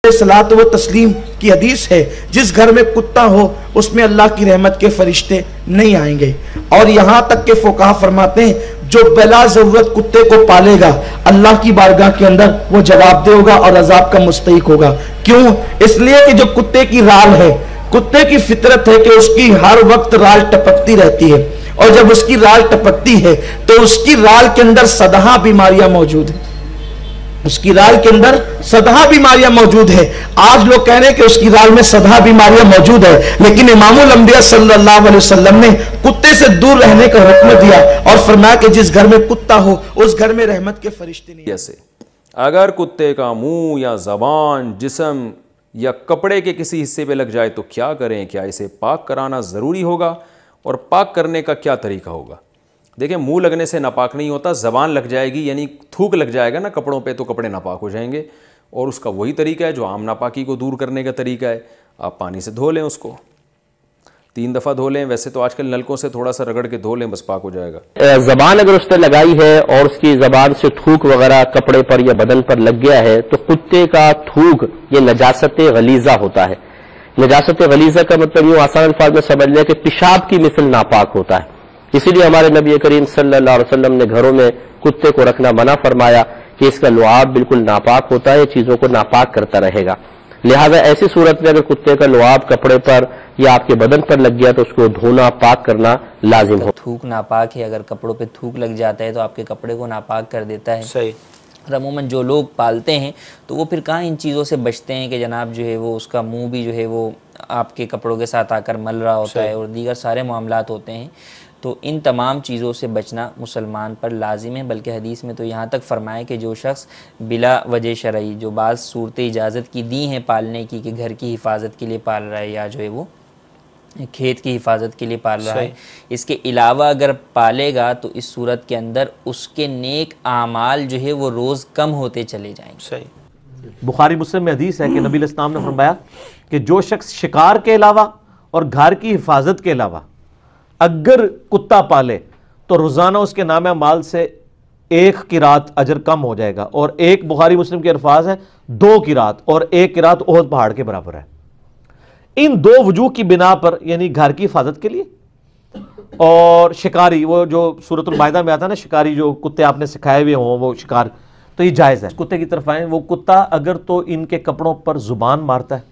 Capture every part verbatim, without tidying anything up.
सलात व तस्लीम की हदीस है, जिस घर में कुत्ता हो उसमें अल्लाह की रहमत के फरिश्ते नहीं आएंगे। और यहाँ तक के फुकाहा फरमाते हैं जो बिला जरूरत कुत्ते को पालेगा अल्लाह की बारगाह के अंदर वो जवाबदेह होगा और अजाब का मुस्तहिक होगा। क्यों? इसलिए कि जो कुत्ते की राल है, कुत्ते की फितरत है कि उसकी हर वक्त राल टपकती रहती है, और जब उसकी राल टपकती है तो उसकी राल के अंदर सदा बीमारियां मौजूद है, उसकी राल के अंदर सदा बीमारियां मौजूद है। आज लोग कह रहे हैं कि उसकी राल में सदा बीमारियां मौजूद है, लेकिन इमामुल अंबिया सल्लल्लाहु अलैहि वसल्लम ने कुत्ते से दूर रहने का हुक्म दिया और फरमाया कि जिस घर में कुत्ता हो उस घर में रहमत के फरिश्ते नहीं। जैसे अगर कुत्ते का मुंह या जबान जिस्म या कपड़े के किसी हिस्से पे लग जाए तो क्या करें? क्या इसे पाक कराना ज़रूरी होगा और पाक करने का क्या तरीका होगा? देखिए, मुंह लगने से नापाक नहीं होता, ज़बान लग जाएगी यानी थूक लग जाएगा ना कपड़ों पे तो कपड़े नापाक हो जाएंगे, और उसका वही तरीका है जो आम नापाकी को दूर करने का तरीका है। आप पानी से धो लें, उसको तीन दफ़ा धो लें, वैसे तो आजकल नलकों से थोड़ा सा रगड़ के धो लें, बस पाक हो जाएगा। ज़बान अगर उस पर लगाई है और उसकी ज़बान से थूक वगैरह कपड़े पर या बदन पर लग गया है तो कुत्ते का थूक ये नजासत गलीज़ा होता है। नजासत गलीज़ा का मतलब यूँ आसान अल्फाज में समझ लें कि पेशाब की मिसल नापाक होता है। इसीलिए हमारे नबी करीम सल्लल्लाहु अलैहि वसल्लम ने घरों में कुत्ते को रखना मना फरमाया कि इसका लुआब बिल्कुल नापाक होता है, चीज़ों को नापाक करता रहेगा। लिहाजा ऐसी सूरत में अगर कुत्ते का लुआब कपड़े पर या आपके बदन पर लग गया तो उसको धोना पाक करना लाजिम हो। थूक नापाक है, अगर कपड़ों पे थूक लग जाता है तो आपके कपड़े को नापाक कर देता है। सही। अमूमन जो लोग पालते हैं तो वो फिर कहाँ इन चीज़ों से बचते हैं कि जनाब जो है वो उसका मुंह भी जो है वो आपके कपड़ों के साथ आकर मल रहा होता है और दीगर सारे मामलात होते हैं। तो इन तमाम चीज़ों से बचना मुसलमान पर लाजिम है। बल्कि हदीस में तो यहाँ तक फरमाया कि जो शख्स बिला वजह शरई, जो बाज़ सूरत इजाज़त की दी हैं पालने की कि घर की हिफाजत के लिए पाल रहा है या जो है वो खेत की हिफाजत के लिए पाल रहा है, इसके अलावा अगर पालेगा तो इस सूरत के अंदर उसके नेक आमाल जो है वो रोज़ कम होते चले जाएंगे। सही। बुखारी मुस्लिम में हदीस है कि नबी इस्लाम ने फरमाया कि जो शख्स शिकार के अलावा और घर की हिफाजत के अलावा अगर कुत्ता पाले तो रोज़ाना उसके नाम माल से एक किरात अजर कम हो जाएगा, और एक बुखारी मुस्लिम के अल्फाज है दो किरात, और एक किरात ओहद पहाड़ के बराबर है। इन दो वजूह की बिना पर, यानी घर की हिफाजत के लिए और शिकारी, वो जो सूरतुल माइदा में आता है ना, शिकारी जो कुत्ते आपने सिखाए हुए हों वो शिकार, तो ये जायज़ है। कुत्ते की तरफ आए, वो कुत्ता अगर तो इनके कपड़ों पर जुबान मारता है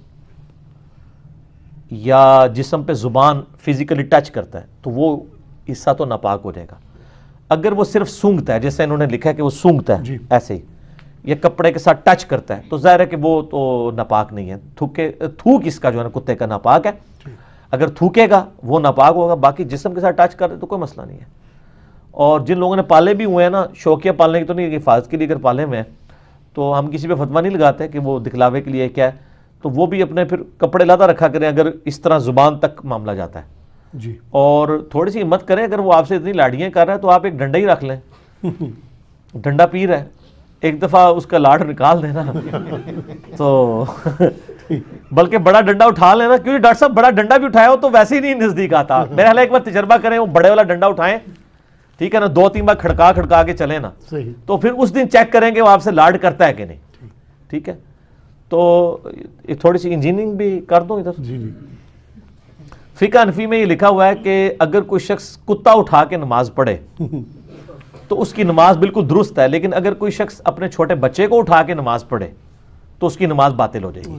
या जिस्म पे जुबान फिजिकली टच करता है तो वो हिस्सा तो नापाक हो जाएगा। अगर वो सिर्फ सूंघता है, जैसे इन्होंने लिखा है कि वो सूंघता है ऐसे ही, या कपड़े के साथ टच करता है, तो जाहिर है कि वो तो नापाक नहीं है। थूके थूक इसका जो है ना कुत्ते का नापाक है। अगर थूकेगा वो नापाक होगा, बाकी जिस्म के साथ टच करे तो कोई मसला नहीं है। और जिन लोगों ने पाले भी हुए हैं ना, शौकिया पालने की तो नहीं, हिफाजत के लिए अगर पाले हुए हैं तो हम किसी पे फतवा नहीं लगाते कि वो दिखलावे के लिए क्या है, तो वो भी अपने फिर कपड़े लादा रखा करें अगर इस तरह जुबान तक मामला जाता है जी। और थोड़ी सी हिम्मत करें, अगर वो आपसे इतनी लाड़ियाँ कर रहा है तो आप एक डंडा ही रख लें। डंडा पी रहा है, एक दफ़ा उसका लाड़ निकाल देना तो बल्कि बड़ा डंडा उठा लेना, क्योंकि डॉक्टर साहब बड़ा डंडा भी उठाया हो तो वैसे ही नहीं नज़दीक आता। मेरे ख्याल एक बार तजर्बा करें, वो बड़े वाला डंडा उठाएं, ठीक है ना, दो तीन बार खड़का खड़का के चले ना, तो फिर उस दिन चेक करेंगे वो आपसे लाड करता है कि नहीं। ठीक है, तो थोड़ी सी इंजीनियरिंग भी कर दूं इधर। जी जी। फिक़ह हनफी में ये लिखा हुआ है कि अगर कोई शख्स कुत्ता उठा के नमाज पढ़े तो उसकी नमाज बिल्कुल दुरुस्त है, लेकिन अगर कोई शख्स अपने छोटे बच्चे को उठा के नमाज पढ़े तो उसकी नमाज बातिल हो जाएगी।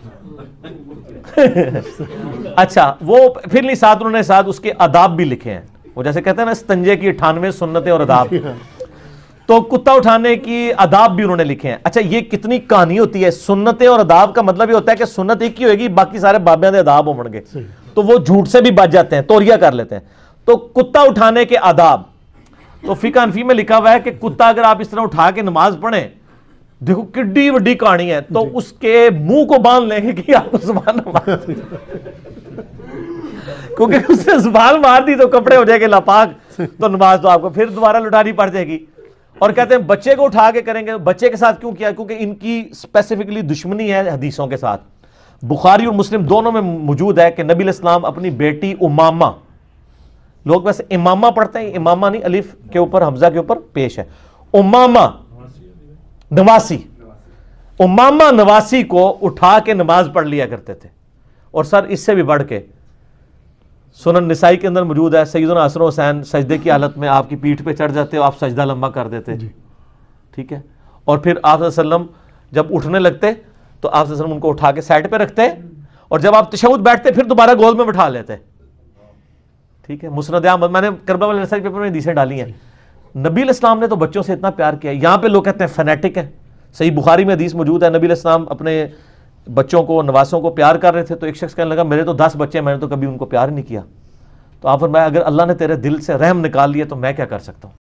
अच्छा, वो फिर नहीं साथ उन्होंने साथ उसके अदाब भी लिखे हैं, वो जैसे कहते हैं ना स्तंजे की अठानवे सुन्नतें और अदाब, तो कुत्ता उठाने की अदाब भी उन्होंने लिखे हैं। अच्छा, ये कितनी कहानी होती है। सुन्नतें और अदाब का मतलब ये होता है कि सुन्नत एक ही होगी, बाकी सारे बाबियां दे अदाब होंगे, तो वो झूठ से भी बच जाते हैं, तौरिया कर लेते हैं। तो कुत्ता उठाने के आदाब, तो फिक़ह हनफी में लिखा हुआ है कि कुत्ता अगर आप इस तरह उठा के नमाज पढ़ें, देखो किड्डी बड़ी कहानी है, तो उसके मुंह को बांध लेंगे कि आपको जुबान मार दी, क्योंकि उसने जुबान मार दी तो कपड़े हो जाएंगे नापाक, तो नमाज तो आपको फिर दोबारा लुटानी पड़ जाएगी। और कहते हैं बच्चे को उठा के करेंगे। बच्चे के साथ क्यों किया? क्योंकि इनकी स्पेसिफिकली दुश्मनी है हदीसों के साथ। बुखारी और मुस्लिम दोनों में मौजूद है कि नबी इस्लाम अपनी बेटी उमामा, लोग वैसे इमामा पढ़ते हैं, इमामा नहीं, अलिफ के ऊपर हमजा के ऊपर पेश है, उमामा नवासी, امامہ نواسی کو اٹھا کے نماز پڑھ لیا کرتے تھے. اور سر اس سے بھی بڑھ کے سنن نسائی کے اندر موجود ہے, سیدنا حسن حسین سجدے کی حالت میں آپ کی پیٹھ پہ چڑھ جاتے, آپ سجدہ لمبا کر دیتے, ٹھیک ہے, اور پھر آپ صلی اللہ علیہ وسلم جب اٹھنے لگتے تو آپ صلی اللہ علیہ وسلم ان کو اٹھا کے سائڈ پہ رکھتے, اور جب آپ تشہد بیٹھتے پھر دوبارہ گود میں بٹھا لیتے, ٹھیک ہے. مسند احمد, میں نے کربلا والے ریسرچ پیپر میں حدیثیں ڈالی ہیں. نبی علیہ السلام نے تو بچوں سے اتنا پیار کیا. یہاں پہ لوگ کہتے ہیں فینیٹک ہے, صحیح بخاری میں حدیث موجود ہے, نبی علیہ السلام اپنے بچوں کو, نواسوں کو پیار کر رہے تھے, تو ایک شخص کہنے لگا میرے تو دس بچے ہیں, میں نے تو کبھی ان کو پیار نہیں کیا. تو آپ فرمایا اگر اللہ نے تیرے دل سے رحم نکال لیا تو میں کیا کر سکتا ہوں.